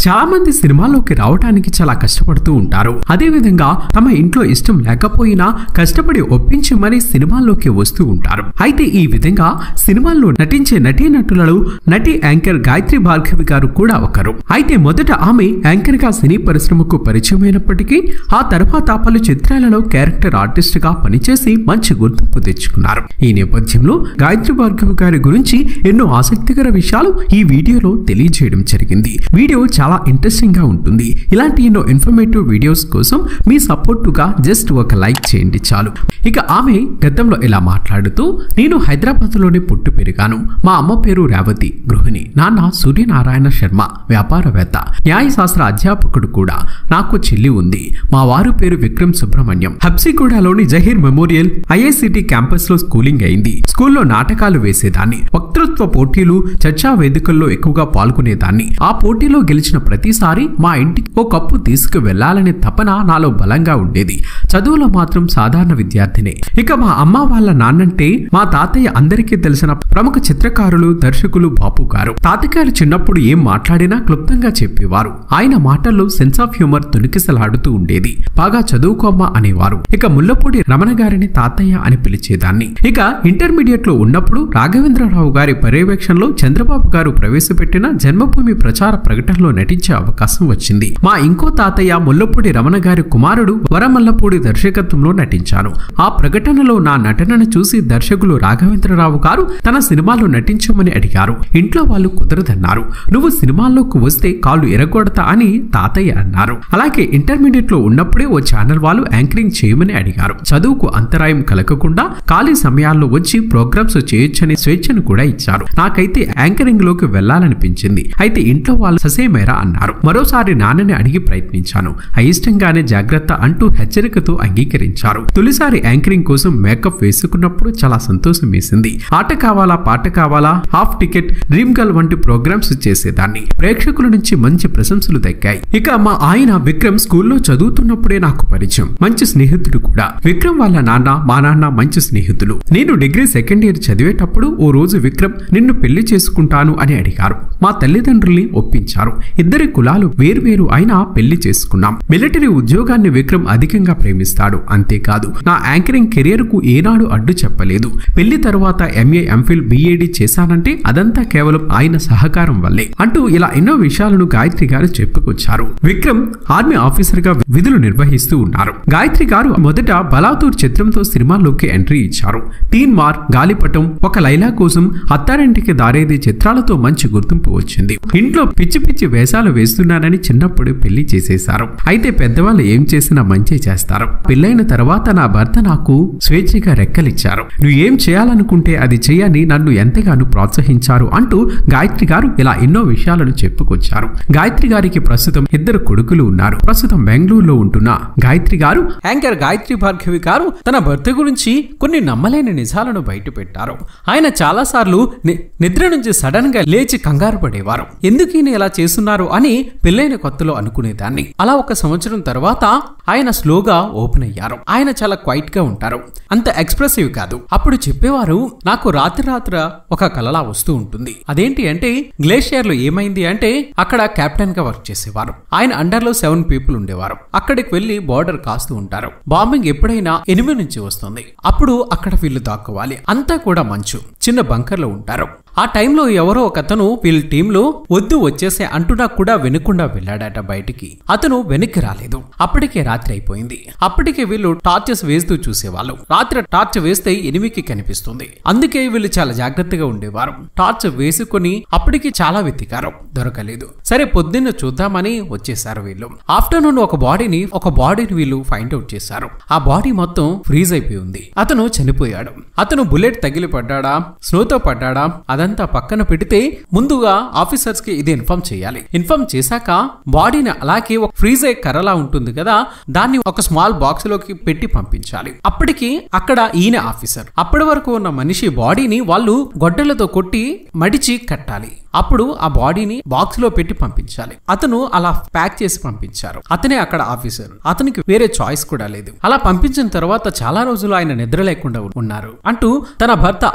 చాలా మంది సినిమాల్లోకి రావడానికి చాలా కష్టపడుతూ ఉంటారు. అదే విధంగా తమ ఇంట్లో ఇష్టం లేకపోయినా కష్టపడి ఒప్పించి మరీ సినిమాల్లోకి వస్తూ ఉంటారు. అయితే ఈ విధంగా సినిమాల్లో నటించే నటీనటులలో నటి యాంకర్ గాయత్రి భార్గవి గారు కూడా ఒకరు. అయితే మొదట ఆమె యాంకర్ గా సినీ పరిశ్రమకు పరిచయమైనప్పటికీ ఆ తర్వాత పలు చిత్రాలలో క్యారెక్టర్ ఆర్టిస్ట్ గా పనిచేసి మంచి గుర్తింపు తెచ్చుకున్నారు. ఈ నేపథ్యంలో గాయత్రి భార్గవి గారి గురించి ఎన్నో ఆసక్తికర విషయాలు ఈ వీడియోలో తెలియజేయడం జరిగింది. వీడియో చాలా ఇంట్రెస్టింగ్ గా ఉంటుంది. ఇలాంటి ఎన్నో ఇన్ఫర్మేటివ్ వీడియోస్ కోసం మీ సపోర్టుగా జస్ట్ ఒక లైక్ చేయండి చాలు. ఇక ఆమె గతంలో ఇలా మాట్లాడుతూ, నేను హైదరాబాద్ లోనే పుట్టి పెరిగాను. మా అమ్మ పేరు రేవతి, గృహిణి. నాన్న సూర్యనారాయణ శర్మ, వ్యాపారవేత్త, న్యాయశాస్త్ర అధ్యాపకుడు కూడా. నాకు చెల్లి ఉంది. మా వారు పేరు విక్రమ్ సుబ్రహ్మణ్యం. హబ్సిగూడలోని జహీర్ మెమోరియల్ ఐఐసిటి క్యాంపస్ లో స్కూలింగ్ అయింది. స్కూల్లో నాటకాలు వేసేదాన్ని. వక్తృత్వ పోటీలు, చర్చా వేదికల్లో ఎక్కువగా పాల్గొనేదాన్ని. ఆ పోటీలో గెలిచిన ప్రతిసారి మా ఇంటికి ఓ కప్పు తీసుకు వెళ్లాలనే తపన నాలో బలంగా ఉండేది. చదువులో మాత్రం సాధారణ విద్యార్థినే. ఇక మా అమ్మ వాళ్ళ నాన్నంటే మా తాతయ్య అందరికీ తెలిసిన ప్రముఖ చిత్రకారులు, దర్శకులు బాపు గారు. తాతగారు చిన్నప్పుడు ఏం మాట్లాడినా క్లుప్తంగా చెప్పేవారు. ఆయన మాటల్లో సెన్స్ ఆఫ్ హ్యూమర్ తొణికిసలాడుతూ ఉండేది. బాగా చదువుకోమ్మా అనేవారు. ఇక ముల్లపూడి రమణ గారిని తాతయ్య అని పిలిచేదాన్ని. ఇక ఇంటర్మీడియట్ లో ఉన్నప్పుడు రాఘవేంద్రరావు గారి పర్యవేక్షణలో చంద్రబాబు గారు ప్రవేశపెట్టిన జన్మభూమి ప్రచార ప్రకటనలో నటించే అవకాశం వచ్చింది. మా ఇంకో తాతయ్య ముల్లపూడి రమణ గారి కుమారుడు వరమల్లపూడి దర్శకత్వంలో నటించాను. ఆ ప్రకటనలో నా నటనను చూసి దర్శకులు రాఘవేంద్రరావు గారు తన సినిమాలో నటించమని అడిగారు. ఇంట్లో వాళ్ళు కుదరదన్నారు. నువ్వు సినిమాల్లోకి వస్తే కాళ్ళు ఎరగొడతా అని తాతయ్య అన్నారు. అలాగే ఇంటర్మీడియట్ లో ఉన్నప్పుడే ఓ ఛానల్ వాళ్ళు యాంకరింగ్ చేయమని అడిగారు. చదువుకు అంతరాయం కలగకుండా ఖాళీ సమయాల్లో వచ్చి ప్రోగ్రామ్స్ చేయొచ్చని స్వేచ్ఛను కూడా ఇచ్చారు. నాకైతే యాంకరింగ్ లోకి వెళ్లాలనిపించింది. అయితే ఇంట్లో వాళ్ళు ససేమేరా అన్నారు. మరోసారి నాన్నని అడిగి ప్రయత్నించాను. అయిష్టంగానే జాగ్రత్త అంటూ హెచ్చరికతో అంగీకరించారు. తొలిసారి యాంకరింగ్ కోసం మేకప్ వేసుకున్నప్పుడు చాలా సంతోషం వేసింది. ఆట కావాలా, పాట కావాలా, హాఫ్ టికెట్, డ్రీమ్ గర్ల్ వంటి ప్రోగ్రామ్స్ చేసేదాన్ని. ప్రేక్షకుల నుంచి మంచి ప్రశంసలు దక్కాయి. ఇక మా ఆయన విక్రమ్ స్కూల్లో చదువుతున్నప్పుడే నాకు పరిచయం. మంచి స్నేహితుడు కూడా. విక్రమ్ వాళ్ళ నాన్న, మా నాన్న మంచి స్నేహితులు. నేను డిగ్రీ సెకండ్ ఇయర్ చదివేటప్పుడు ఓ రోజు విక్రమ్ నిన్ను పెళ్లి చేసుకుంటాను అని అడిగారు. మా తల్లిదండ్రుల్ని ఒప్పించారు. ఇద్దరి కులాలు వేర్వేరు అయినా పెళ్లి చేసుకున్నాం. మిలిటరీ ఉద్యోగాన్ని విక్రమ్ అధికంగా ప్రేమిస్తాడు. అంతేకాదు నా యాంకరింగ్ కెరియర్ కు ఏనాడు అడ్డు చెప్పలేదు. పెళ్లి తరువాత ఎంఏ, ఎంఫిల్, బిఏడి చేశానంటే అదంతా కేవలం ఆయన సహకారం వల్లే అంటూ ఇలా ఎన్నో విషయాలను గాయత్రి గారు చెప్పుకొచ్చారు. విక్రమ్ ఆర్మీ ఆఫీసర్ గా విధులు నిర్వహిస్తూ ఉన్నారు. గాయత్రి గారు మొదట బలాతూర్ చిత్రంతో సినిమాల్లోకి ఎంట్రీ ఇచ్చారు. తీన్ మార్, గాలిపటం, ఒక లైలా కోసం, అత్తారింటికి దారేది చిత్రాలతో మంచి గుర్తింపు వచ్చింది. ఇంట్లో పిచ్చి పిచ్చి వేషాలు వేస్తున్నానని చిన్నప్పుడు పెళ్లి చేసేశారు. అయితే పెద్దవాళ్ళు ఏం చేసినా మంచి చేస్తారు. పెళ్లైన తర్వాత నా భర్త నాకు స్వేచ్ఛగా రెక్కలిచ్చారు. నువ్వు ఏం చేయాలనుకుంటే అది చేయని నన్ను ఎంతగానో ప్రోత్సహించారు అంటూ గాయత్రి గారు ఇలా ఎన్నో విషయాలను చెప్పుకొచ్చారు. గాయత్రి గారికి ప్రస్తుతం ఇద్దరు కొడుకులు ఉన్నారు. ప్రస్తుతం బెంగళూరులో ఉంటున్న గాయత్రి గారు, యాంకర్ గాయత్రి భార్గవి గారు తన భర్త గురించి కొన్ని నమ్మలేని నిజాలను బయటపెట్టారు. ఆయన చాలా సార్లు నిద్ర నుంచి సడన్ గా లేచి కంగారు పడేవారు. ఎందుకు ఈయన ఇలా చేస్తున్నారు అని పెళ్లైన కొత్తలో అనుకునేదాన్ని. అలా ఒక సంవత్సరం తర్వాత ఆయన స్లోగా ఓపెన్ అయ్యారు. ఆయన చాలా క్వైట్ గా ఉంటారు. అంత ఎక్స్ప్రెసివ్ కాదు. అప్పుడు చెప్పేవారు, నాకు రాత్రి ఒక కలలా వస్తూ ఉంటుంది. అదేంటి అంటే గ్లేషియర్ లో ఏమైంది అంటే అక్కడ కెప్టెన్ గా వర్క్ చేసేవారు. ఆయన అండర్ లో 7 పీపుల్ ఉండేవారు. అక్కడికి వెళ్లి బార్డర్ కాస్తూ ఉంటారు. బాంబింగ్ ఎప్పుడైనా ఎనిమి నుంచి వస్తుంది. అప్పుడు అక్కడ వీళ్ళు దాక్కోవాలి. అంతా కూడా మంచు. చిన్న బంకర్ లో ఉంటారు. ఆ టైంలో ఎవరో ఒకతను వీళ్ళ టీంలో వద్దు వచ్చేసే అంటున్నా కూడా వెనుకుండా వెళ్ళాడట బయటికి. అతను వెనక్కి రాలేదు. అప్పటికే రాత్రి అయిపోయింది. అప్పటికే వీళ్ళు టార్చెస్ వేస్తూ చూసేవాళ్ళు. రాత్రి టార్చ్ వేస్తే ఎనిమికి కనిపిస్తుంది. అందుకే వీళ్ళు చాలా జాగ్రత్తగా ఉండేవారు. టార్చ్ వేసుకుని అప్పటికి చాలా వెతికారు, దొరకలేదు. సరే పొద్దున్న చూద్దామని వచ్చేసారు వీళ్ళు. ఆఫ్టర్నూన్ ఒక బాడీని వీళ్ళు ఫైండ్ అవుట్ చేశారు. ఆ బాడీ మొత్తం ఫ్రీజ్ అయిపోయి ఉంది. అతను చనిపోయాడు. అతను బుల్లెట్ తగిలి పడ్డాడా, స్నోతో పడ్డాడా అదంతా పక్కన పెడితే ముందుగా ఆఫీసర్స్ కి ఇది ఇన్ఫార్మ్ చేయాలి. ఇన్ఫార్మ్ చేశాక బాడీని అలాగే ఒక ఫ్రీజ్ అయ్యే కర్రలా ఉంటుంది కదా, దాన్ని ఒక స్మాల్ బాక్స్ లోకి పెట్టి పంపించాలి. అప్పటికి అక్కడ ఈయన ఆఫీసర్. అప్పటి వరకు ఉన్న మనిషి బాడీని వాళ్ళు గొడ్డలతో కొట్టి మడిచి కట్టాలి. అప్పుడు ఆ బాడీని బాక్స్ లో పెట్టి పంపించాలి. అతను అలా ప్యాక్ చేసి పంపించారు. అతనే అక్కడ ఆఫీసర్. అతనికి వేరే చాయిస్ కూడా లేదు. అలా పంపించిన తర్వాత చాలా రోజులు ఆయన నిద్ర లేకుండా ఉన్నారు అంటూ తన భర్త ఆర్మీ ఆఫీసర్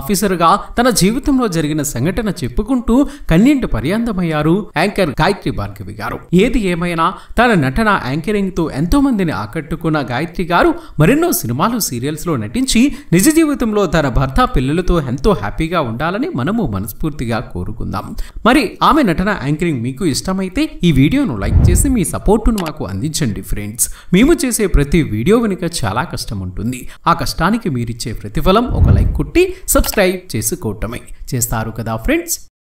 ఆఫీసర్గా తన జీవితంలో జరిగిన సంఘటన చెప్పుకుంటూ కన్నీటి పర్యంతమయ్యారు యాంకర్ గాయత్రి భార్గవి గారు. ఏది ఏమైనా తన నటన యాంకరింగ్ తో ఎంతో మందిని ఆకట్టుకున్న గాయత్రి గారు మరెన్నో సినిమాలు సీరియల్స్ లో నటించి నిజ జీవితంలో తన భర్త పిల్లలతో ఎంతో హ్యాపీగా ఉండాలని మనము మనస్ఫూర్తిగా కోరుకుందాం. మరి ఆమె నటన యాంకరింగ్ మీకు ఇష్టమైతే ఈ వీడియోను లైక్ చేసి మీ సపోర్టును మాకు అందించండి ఫ్రెండ్స్. మేము చేసే ప్రతి వీడియో వెనుక చాలా కష్టం ఉంటుంది. ఆ కష్టానికి మీరిచ్చే ప్రతిఫలం ఒక లైక్ కొట్టి సబ్స్క్రైబ్ చేసుకోవటమే. చేస్తారు కదా ఫ్రెండ్స్.